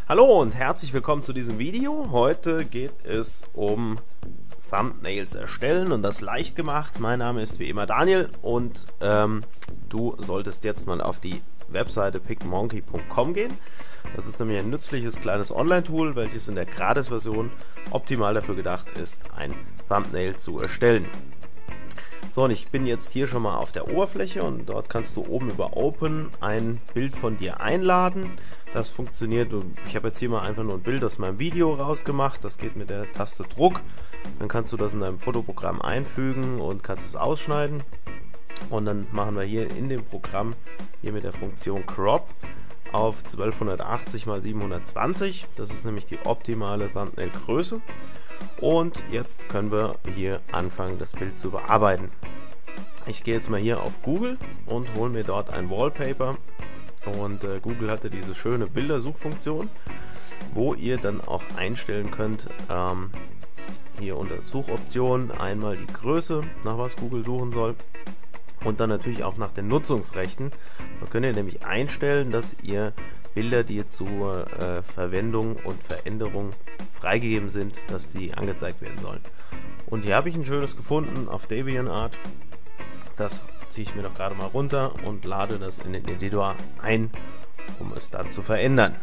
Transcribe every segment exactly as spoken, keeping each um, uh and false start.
Hallo und herzlich willkommen zu diesem Video. Heute geht es um Thumbnails erstellen und das leicht gemacht. Mein Name ist wie immer Daniel und ähm, du solltest jetzt mal auf die Webseite picmonkey punkt com gehen. Das ist nämlich ein nützliches kleines Online-Tool, welches in der Gratis-Version optimal dafür gedacht ist, ein Thumbnail zu erstellen. So, und ich bin jetzt hier schon mal auf der Oberfläche und dort kannst du oben über Open ein Bild von dir einladen. Das funktioniert, ich habe jetzt hier mal einfach nur ein Bild aus meinem Video rausgemacht, das geht mit der Taste Druck. Dann kannst du das in deinem Fotoprogramm einfügen und kannst es ausschneiden. Und dann machen wir hier in dem Programm, hier mit der Funktion Crop, auf zwölfhundertachtzig mal siebenhundertzwanzig. Das ist nämlich die optimale Thumbnail-Größe. Und jetzt können wir hier anfangen, das Bild zu bearbeiten. Ich gehe jetzt mal hier auf Google und hole mir dort ein Wallpaper. Und äh, Google hatte diese schöne Bildersuchfunktion, wo ihr dann auch einstellen könnt, ähm, hier unter Suchoptionen einmal die Größe, nach was Google suchen soll. Und dann natürlich auch nach den Nutzungsrechten. Da könnt ihr nämlich einstellen, dass ihr Bilder, die zur äh, Verwendung und Veränderung freigegeben sind, dass die angezeigt werden sollen. Und hier habe ich ein schönes gefunden auf DeviantArt. Das ziehe ich mir doch gerade mal runter und lade das in den Editor ein, um es dann zu verändern.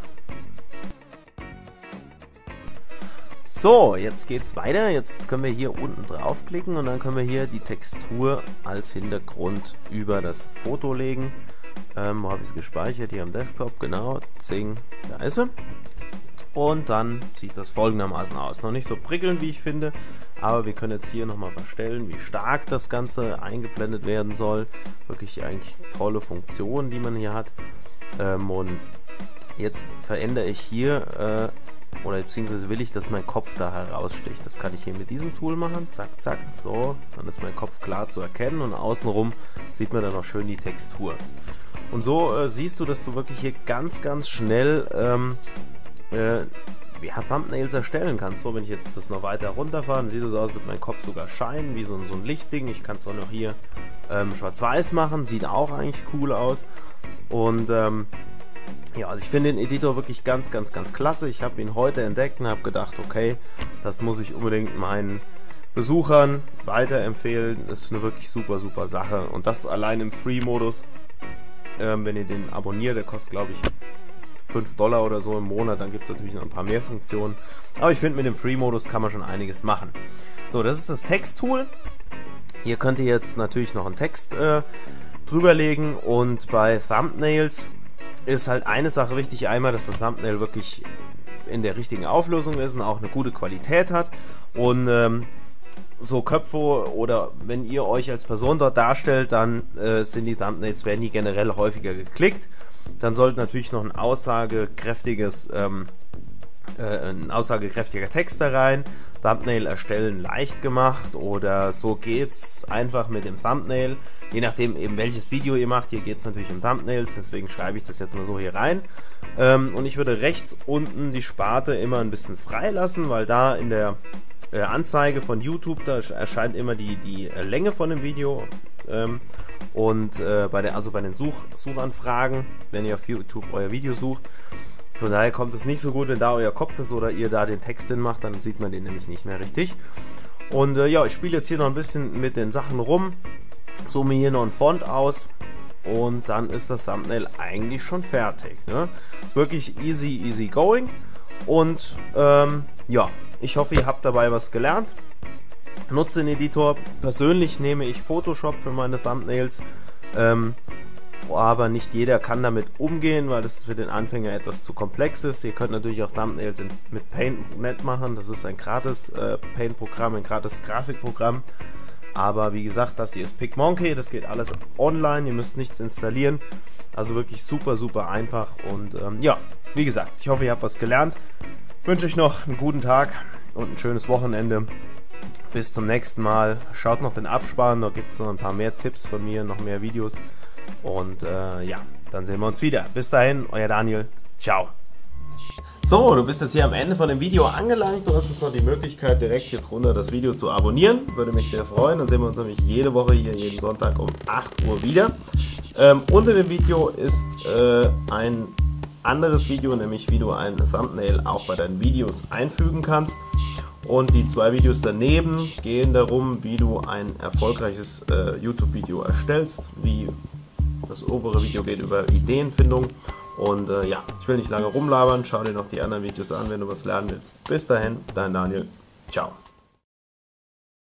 So, jetzt geht's weiter. Jetzt können wir hier unten draufklicken und dann können wir hier die Textur als Hintergrund über das Foto legen. Ähm, wo habe ich es gespeichert? Hier am Desktop, genau. Zing, da ist sie. Und dann sieht das folgendermaßen aus. Noch nicht so prickelnd, wie ich finde, aber wir können jetzt hier nochmal verstellen, wie stark das Ganze eingeblendet werden soll. Wirklich eigentlich tolle Funktion, die man hier hat. Ähm, und jetzt verändere ich hier, äh, oder beziehungsweise will ich, dass mein Kopf da heraussticht. Das kann ich hier mit diesem Tool machen. Zack, zack, so. Dann ist mein Kopf klar zu erkennen und außenrum sieht man dann auch schön die Textur. Und so äh, siehst du, dass du wirklich hier ganz, ganz schnell ähm, äh, ja, Thumbnails erstellen kannst. So, wenn ich jetzt das noch weiter runterfahre, dann sieht es so aus, wird mein Kopf sogar scheinen, wie so ein, so ein Lichtding. Ich kann es auch noch hier ähm, schwarz-weiß machen, sieht auch eigentlich cool aus. Und ähm, ja, also ich finde den Editor wirklich ganz, ganz, ganz klasse. Ich habe ihn heute entdeckt und habe gedacht, okay, das muss ich unbedingt meinen Besuchern weiterempfehlen. Das ist eine wirklich super, super Sache. Und das allein im Free-Modus. Ähm, wenn ihr den abonniert, der kostet glaube ich fünf Dollar oder so im Monat, dann gibt es natürlich noch ein paar mehr Funktionen. Aber ich finde, mit dem Free-Modus kann man schon einiges machen. So, das ist das Text-Tool. Hier könnt ihr jetzt natürlich noch einen Text äh, drüberlegen und bei Thumbnails ist halt eine Sache wichtig, einmal, dass das Thumbnail wirklich in der richtigen Auflösung ist und auch eine gute Qualität hat. Und ähm, so Köpfe oder wenn ihr euch als Person dort darstellt, dann äh, sind die Thumbnails, werden die generell häufiger geklickt. Dann sollte natürlich noch ein aussagekräftiges, ähm, äh, ein aussagekräftiger Text da rein. Thumbnail erstellen leicht gemacht oder so geht's einfach mit dem Thumbnail. Je nachdem eben welches Video ihr macht, hier geht es natürlich um Thumbnails, deswegen schreibe ich das jetzt mal so hier rein. Ähm, und ich würde rechts unten die Sparte immer ein bisschen frei lassen, weil da in der äh, Anzeige von YouTube, da erscheint immer die, die äh, Länge von dem Video. Ähm, und äh, bei der, also bei den Such, Suchanfragen, wenn ihr auf YouTube euer Video sucht, von daher kommt es nicht so gut, wenn da euer Kopf ist oder ihr da den Text hin macht, dann sieht man den nämlich nicht mehr richtig. Und äh, ja, ich spiele jetzt hier noch ein bisschen mit den Sachen rum, zoome hier noch ein Font aus und dann ist das Thumbnail eigentlich schon fertig. Ne? Ist wirklich easy, easy going und ähm, ja, ich hoffe, ihr habt dabei was gelernt. Nutze den Editor. Persönlich nehme ich Photoshop für meine Thumbnails, ähm, aber nicht jeder kann damit umgehen, weil das für den Anfänger etwas zu komplex ist. Ihr könnt natürlich auch Thumbnails in, mit Paint punkt net machen, das ist ein gratis äh, Paint-Programm, ein gratis Grafikprogramm. Aber wie gesagt, das hier ist PicMonkey, das geht alles online, ihr müsst nichts installieren. Also wirklich super, super einfach und ähm, ja, wie gesagt, ich hoffe, ihr habt was gelernt. Ich wünsche euch noch einen guten Tag und ein schönes Wochenende. Bis zum nächsten Mal. Schaut noch den Abspann, da gibt es noch ein paar mehr Tipps von mir, noch mehr Videos. Und äh, ja, dann sehen wir uns wieder. Bis dahin, euer Daniel. Ciao. So, du bist jetzt hier am Ende von dem Video angelangt. Du hast jetzt noch die Möglichkeit, direkt hier drunter das Video zu abonnieren. Würde mich sehr freuen. Dann sehen wir uns nämlich jede Woche hier, jeden Sonntag um acht Uhr wieder. Ähm, unter dem Video ist äh, ein anderes Video, nämlich wie du ein Thumbnail auch bei deinen Videos einfügen kannst. Und die zwei Videos daneben gehen darum, wie du ein erfolgreiches äh, YouTube-Video erstellst. Wie das obere Video geht über Ideenfindung. Und äh, ja, ich will nicht lange rumlabern. Schau dir noch die anderen Videos an, wenn du was lernen willst. Bis dahin, dein Daniel. Ciao.